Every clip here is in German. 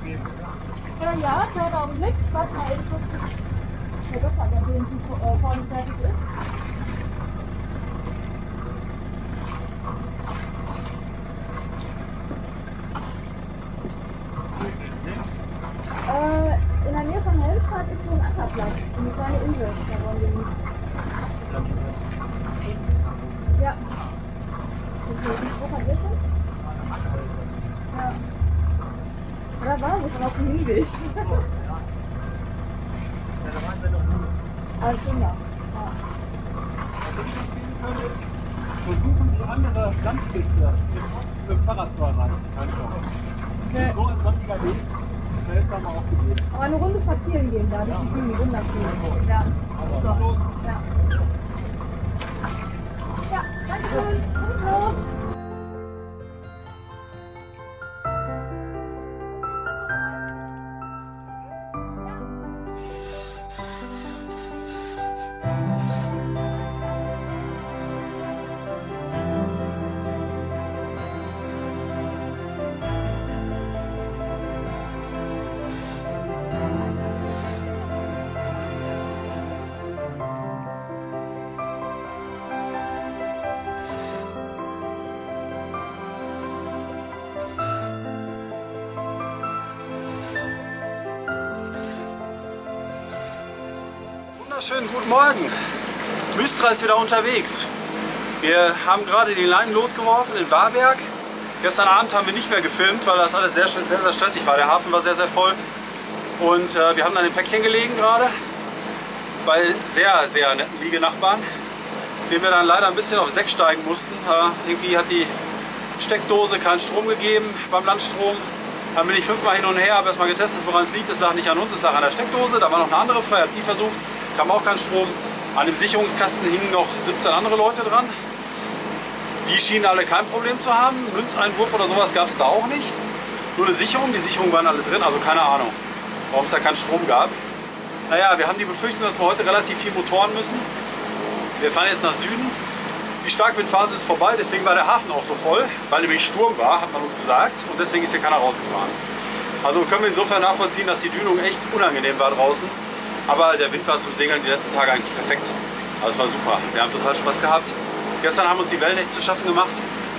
Ja, kleinen Augenblick. Warte mal eben kurz. Herr Doktor, der BNC vorne fertig ist. In der Nähe von Helmstadt ist so ein Ackerplatz, eine kleine Insel. Da wollen wir hin. Ja. Okay, wo vergessen? Ja. Da war ich auf dem Hinweg. Alles klar. Versuchen die andere Landspitze mit dem Fahrrad zu erreichen. Okay. So ein sonniger Weg, da ist dann mal aufgegeben. Aber eine Runde spazieren gehen da, das ist ziemlich wunderschön. Ja. So. Ja. Ja, danke schön. Und los. Wunderschönen guten Morgen. Mystra ist wieder unterwegs. Wir haben gerade die Leinen losgeworfen in Warberg. Gestern Abend haben wir nicht mehr gefilmt, weil das alles sehr stressig war. Der Hafen war sehr voll. Und wir haben dann im Päckchen gelegen gerade. Bei sehr netten Liegenachbarn, denen wir dann leider ein bisschen aufs Deck steigen mussten. Irgendwie hat die Steckdose keinen Strom gegeben beim Landstrom. Dann bin ich 5-mal hin und her, habe erstmal getestet, woran es liegt. Es lag nicht an uns, es lag an der Steckdose. Da war noch eine andere frei, habe die versucht. Kam auch kein Strom. An dem Sicherungskasten hingen noch 17 andere Leute dran. Die schienen alle kein Problem zu haben. Münzeinwurf oder sowas gab es da auch nicht. Nur eine Sicherung. Die Sicherungen waren alle drin, also keine Ahnung, warum es da keinen Strom gab. Naja, wir haben die Befürchtung, dass wir heute relativ viel motoren müssen. Wir fahren jetzt nach Süden. Die Starkwindphase ist vorbei, deswegen war der Hafen auch so voll, weil nämlich Sturm war, hat man uns gesagt. Und deswegen ist hier keiner rausgefahren. Also können wir insofern nachvollziehen, dass die Dünung echt unangenehm war draußen. Aber der Wind war zum Segeln die letzten Tage eigentlich perfekt. Also es war super. Wir haben total Spaß gehabt. Gestern haben uns die Wellen echt zu schaffen gemacht.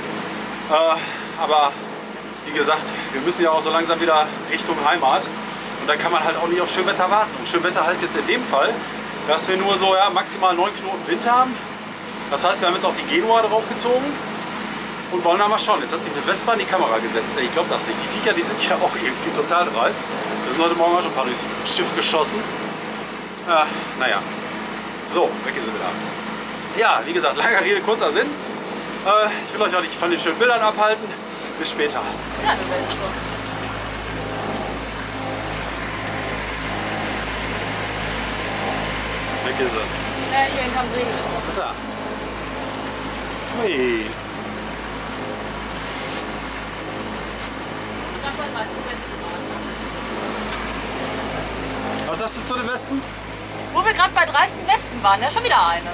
Aber wie gesagt, wir müssen ja auch so langsam wieder Richtung Heimat. Und da kann man halt auch nicht auf Schönwetter warten. Und Schönwetter heißt jetzt in dem Fall, dass wir nur so maximal 9 Knoten Wind haben. Das heißt, wir haben jetzt auch die Genua draufgezogen und wollen da mal schauen. Jetzt hat sich eine Vespa in die Kamera gesetzt. Ich glaube das nicht. Die Viecher, die sind ja auch irgendwie total dreist. Wir sind heute Morgen auch schon ein paar durchs Schiff geschossen. Naja, so, weg ist sie wieder. Ja, wie gesagt, langer Rede, kurzer Sinn. Ich will euch auch nicht von den schönen Bildern abhalten. Bis später. Ja, du weißt schon. Weg ist sie. Ja, hier hinterm Segel ist sie. Da. Hui. Was hast du zu den Wespen? Wo wir gerade bei dreisten Westen waren, ja schon wieder eine.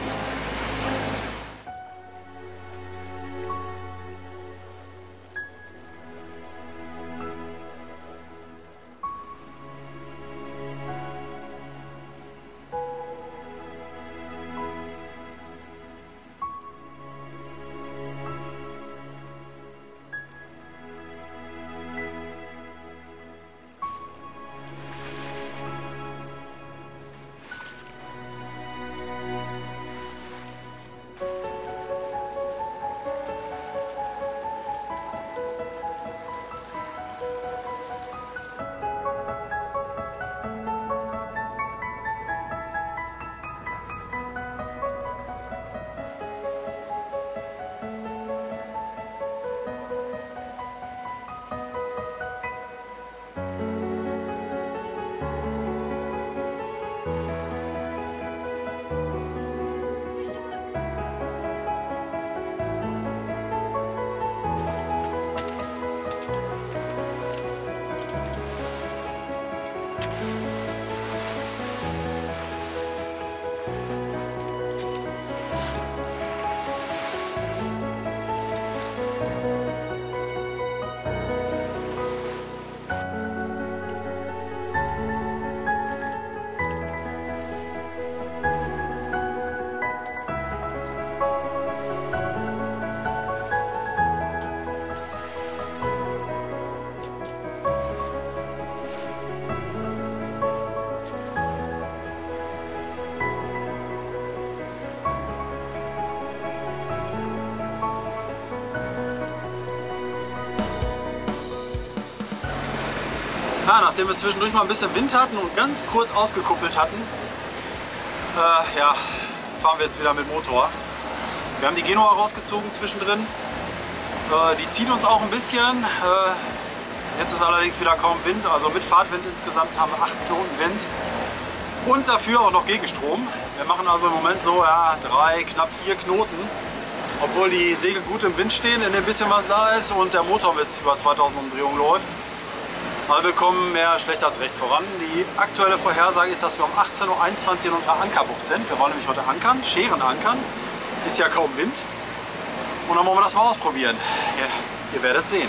Ja, nachdem wir zwischendurch mal ein bisschen Wind hatten und ganz kurz ausgekuppelt hatten, ja, fahren wir jetzt wieder mit Motor. Wir haben die Genua rausgezogen zwischendrin. Die zieht uns auch ein bisschen. Jetzt ist allerdings wieder kaum Wind, also mit Fahrtwind insgesamt haben wir 8 Knoten Wind und dafür auch noch Gegenstrom. Wir machen also im Moment so ja, 3, knapp 4 Knoten, obwohl die Segel gut im Wind stehen, in dem bisschen was da ist und der Motor mit über 2000 Umdrehungen läuft. Also wir kommen mehr schlecht als recht voran. Die aktuelle Vorhersage ist, dass wir um 18:21 Uhr in unserer Ankerbucht sind. Wir wollen nämlich heute ankern, Scheren ankern. Ist ja kaum Wind. Und dann wollen wir das mal ausprobieren. Ihr werdet sehen.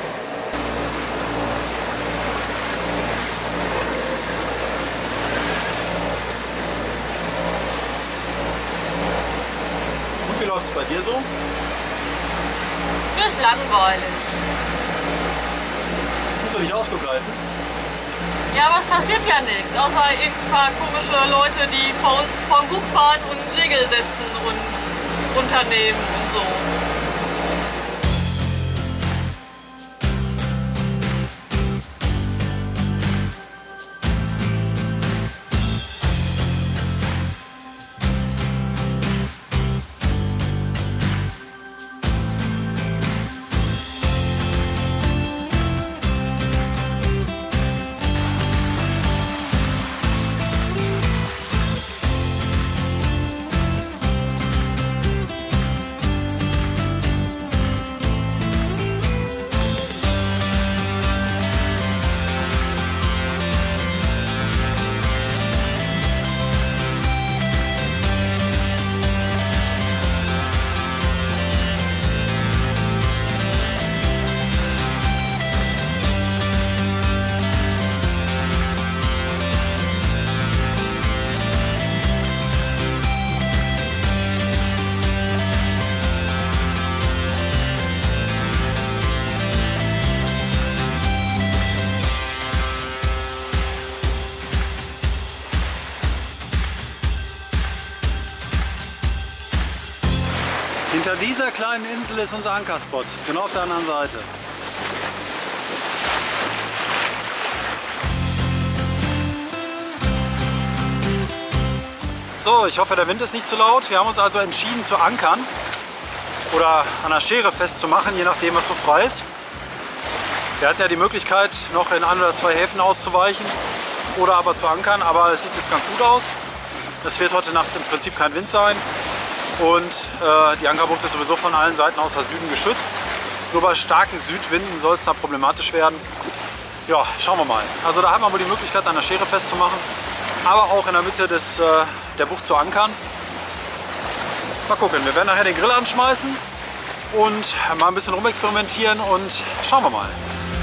Und wie läuft es bei dir so? Mir ist langweilig. Musst du dich Ausguck halten? Ja, aber es passiert ja nichts, außer ein paar komische Leute, die vor uns vom Bug fahren und Segel setzen und unternehmen und so. Hinter dieser kleinen Insel ist unser Ankerspot, genau auf der anderen Seite. So, ich hoffe, der Wind ist nicht zu laut. Wir haben uns also entschieden zu ankern oder an der Schere festzumachen, je nachdem, was so frei ist. Wir hatten ja die Möglichkeit, noch in 1 oder 2 Häfen auszuweichen oder aber zu ankern, aber es sieht jetzt ganz gut aus. Es wird heute Nacht im Prinzip kein Wind sein. Und die Ankerbucht ist sowieso von allen Seiten außer Süden geschützt. Nur bei starken Südwinden soll es da problematisch werden. Ja, schauen wir mal. Also da haben wir wohl die Möglichkeit, an der Schere festzumachen, aber auch in der Mitte der Bucht zu ankern. Mal gucken, wir werden nachher den Grill anschmeißen und mal ein bisschen rumexperimentieren und schauen wir mal.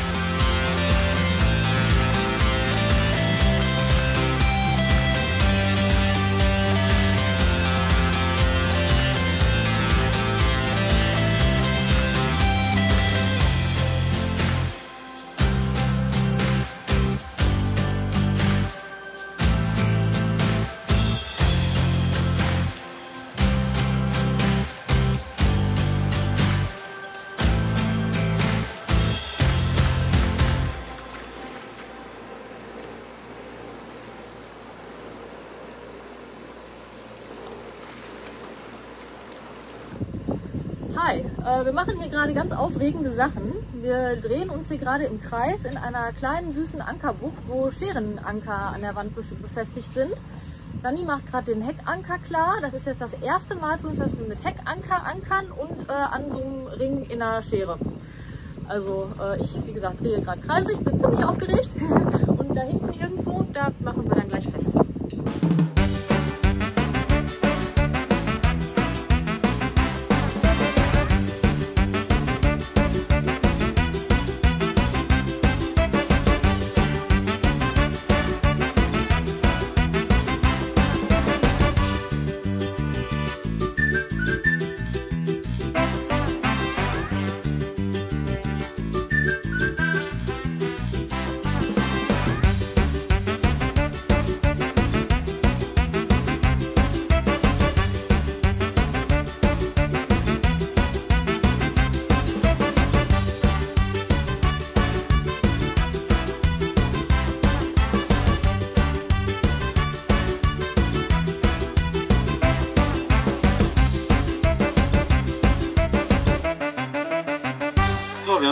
Hi, wir machen hier gerade ganz aufregende Sachen. Wir drehen uns hier gerade im Kreis in einer kleinen süßen Ankerbucht, wo Scherenanker an der Wand befestigt sind. Dani macht gerade den Heckanker klar. Das ist jetzt das erste Mal für uns, dass wir mit Heckanker ankern und an so einem Ring in der Schere. Also ich, wie gesagt, drehe gerade Kreise. Ich bin ziemlich aufgeregt. Und da hinten irgendwo, da machen wir dann gleich fest.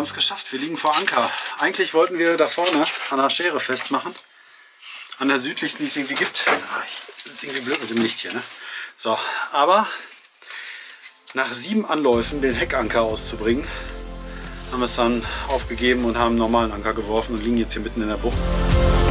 haben es geschafft. Wir liegen vor Anker. Eigentlich wollten wir da vorne an der Schere festmachen. An der südlichsten, die es irgendwie gibt. Das ist irgendwie blöd mit dem Licht hier, ne? So, aber nach 7 Anläufen den Heckanker auszubringen, haben wir es dann aufgegeben und haben einen normalen Anker geworfen und liegen jetzt hier mitten in der Bucht.